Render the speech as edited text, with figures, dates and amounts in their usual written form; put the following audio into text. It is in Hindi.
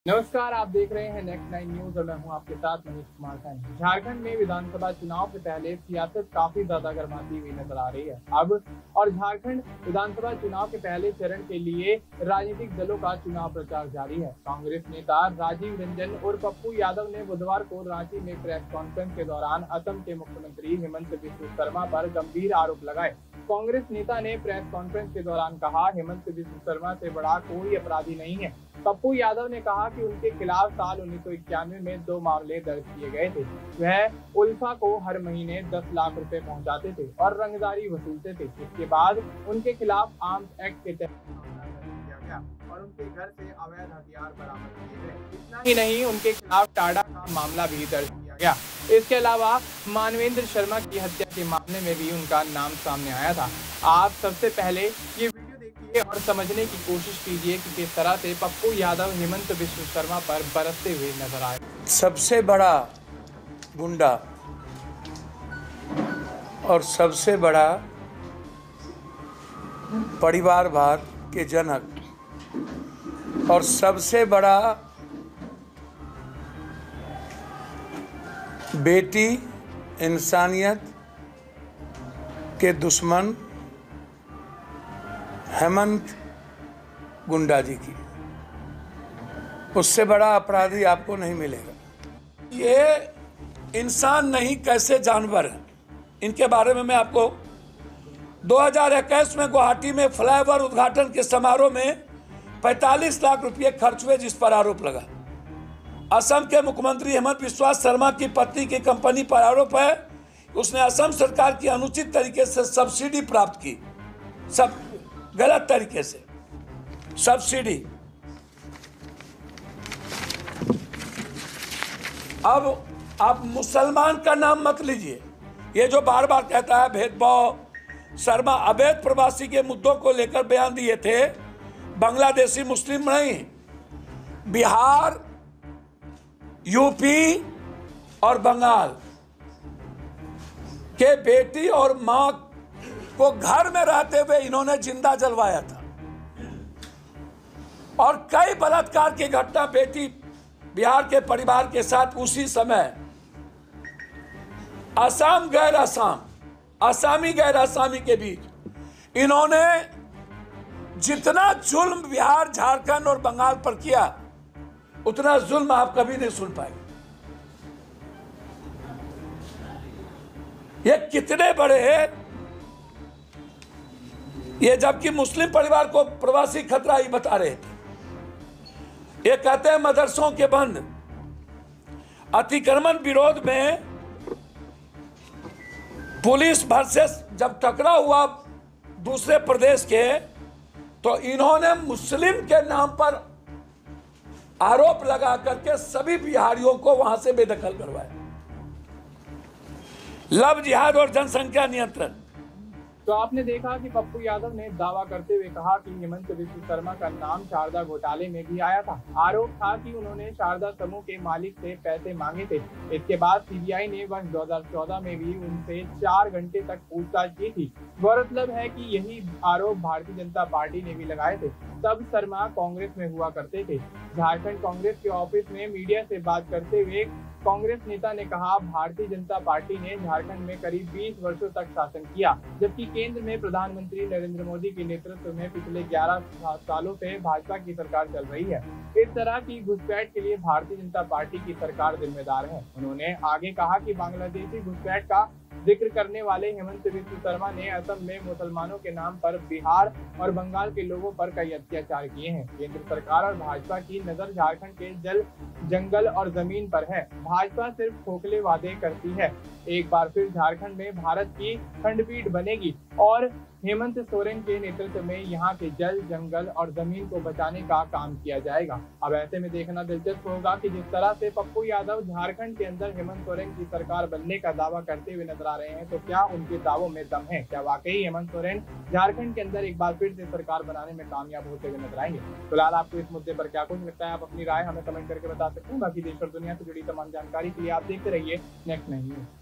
नमस्कार, आप देख रहे हैं नेक्स्ट 9 न्यूज और मैं हूं आपके साथ मनीष कुमार सैनी। झारखंड में विधानसभा चुनाव से पहले सियासत काफी ज्यादा गर्माती हुई नजर आ रही है। झारखंड विधानसभा चुनाव के पहले चरण के लिए राजनीतिक दलों का चुनाव प्रचार जारी है। कांग्रेस नेता राजीव रंजन और पप्पू यादव ने बुधवार को रांची में प्रेस कॉन्फ्रेंस के दौरान असम के मुख्यमंत्री हेमंत बिस्वा शर्मा पर गंभीर आरोप लगाए। कांग्रेस नेता ने प्रेस कॉन्फ्रेंस के दौरान कहा, हेमंत बिस्वा शर्मा से बड़ा कोई अपराधी नहीं है। पप्पू यादव ने कहा कि उनके खिलाफ साल 1991 में 2 मामले दर्ज किए गए थे। वह उल्फा को हर महीने 10 लाख रुपए पहुंचाते थे और रंगदारी वसूलते थे। इसके बाद उनके खिलाफ आर्म्स एक्ट के तहत मामला दर्ज किया गया और उनके घर से अवैध हथियार बरामद किए गए। इतना ही नहीं, उनके खिलाफ टाडा का मामला भी दर्ज किया गया। इसके अलावा मानवेंद्र शर्मा की हत्या के मामले में भी उनका नाम सामने आया था। आप सबसे पहले ये और समझने की कोशिश कीजिए कि किस तरह से पप्पू यादव हेमंत बिस्वा शर्मा पर बरसते हुए नजर आए। सबसे बड़ा गुंडा और सबसे बड़ा परिवारवाद के जनक और सबसे बड़ा बेटी इंसानियत के दुश्मन हेमंत गुंडा जी की, उससे बड़ा अपराधी आपको नहीं मिलेगा। ये इंसान नहीं, कैसे जानवर हैं, इनके बारे में मैं आपको 2021 में गुवाहाटी में फ्लाईओवर उद्घाटन के समारोह में 45 लाख रुपए खर्च हुए, जिस पर आरोप लगा। असम के मुख्यमंत्री हेमंत बिस्वा शर्मा की पत्नी की कंपनी पर आरोप है, उसने असम सरकार की अनुचित तरीके से सब्सिडी प्राप्त की, सब गलत तरीके से सब्सिडी। अब आप मुसलमान का नाम मत लीजिए। ये जो बार बार कहता है भेदभाव, शर्मा अवैध प्रवासी के मुद्दों को लेकर बयान दिए थे। बांग्लादेशी मुस्लिम नहीं, बिहार, यूपी और बंगाल के बेटी और मां को घर में रहते हुए इन्होंने जिंदा जलवाया था और कई बलात्कार की घटना बेटी बिहार के परिवार के साथ उसी समय असम गैर असम, असामी गैर असामी के बीच इन्होंने जितना जुल्म बिहार, झारखंड और बंगाल पर किया, उतना जुल्म आप कभी नहीं सुन पाएंगे। ये कितने बड़े हैं, ये जबकि मुस्लिम परिवार को प्रवासी खतरा ही बता रहे थे। ये कहते हैं मदरसों के बंद, अतिक्रमण विरोध में पुलिस वर्सेस जब टकराव हुआ दूसरे प्रदेश के, तो इन्होंने मुस्लिम के नाम पर आरोप लगा करके सभी बिहारियों को वहां से बेदखल करवाया। लव जिहाद और जनसंख्या नियंत्रण। तो आपने देखा कि पप्पू यादव ने दावा करते हुए कहा कि हेमंत बिस्वा शर्मा का नाम शारदा घोटाले में भी आया था। आरोप था कि उन्होंने शारदा समूह के मालिक से पैसे मांगे थे। इसके बाद सीबीआई ने वर्ष 2014 में भी उनसे 4 घंटे तक पूछताछ की थी। गौरतलब है कि यही आरोप भारतीय जनता पार्टी ने भी लगाए थे। तब शर्मा कांग्रेस में हुआ करते थे। झारखंड कांग्रेस के ऑफिस में मीडिया से बात करते हुए कांग्रेस नेता ने कहा, भारतीय जनता पार्टी ने झारखंड में करीब 20 वर्षों तक शासन किया, जबकि केंद्र में प्रधानमंत्री नरेंद्र मोदी के नेतृत्व में पिछले 11 सालों से भाजपा की सरकार चल रही है। इस तरह की घुसपैठ के लिए भारतीय जनता पार्टी की सरकार जिम्मेदार है। उन्होंने आगे कहा कि बांग्लादेशी घुसपैठ का जिक्र करने वाले हेमंत बिस्वा शर्मा ने असम में मुसलमानों के नाम पर बिहार और बंगाल के लोगों पर कई अत्याचार किए हैं। केंद्र सरकार और भाजपा की नजर झारखंड के जल, जंगल और जमीन पर है। भाजपा सिर्फ खोखले वादे करती है। एक बार फिर झारखंड में भारत की खंडपीठ बनेगी और हेमंत सोरेन के नेतृत्व में यहाँ के जल, जंगल और जमीन को बचाने का काम किया जाएगा। अब ऐसे में देखना दिलचस्प होगा कि जिस तरह से पप्पू यादव झारखंड के अंदर हेमंत सोरेन की सरकार बनने का दावा करते हुए नजर आ रहे हैं, तो क्या उनके दावों में दम है? क्या वाकई हेमंत सोरेन झारखंड के अंदर एक बार फिर से सरकार बनाने में कामयाब होते हुए नजर आएंगे? फिलहाल आपको इस मुद्दे पर क्या कुछ लगता है? आप अपनी राय हमें कमेंट करके बता सकते हैं। बाकी देश और दुनिया से जुड़ी तमाम जानकारी के लिए आप देखते रहिए नेक्स्ट 9 न्यूज।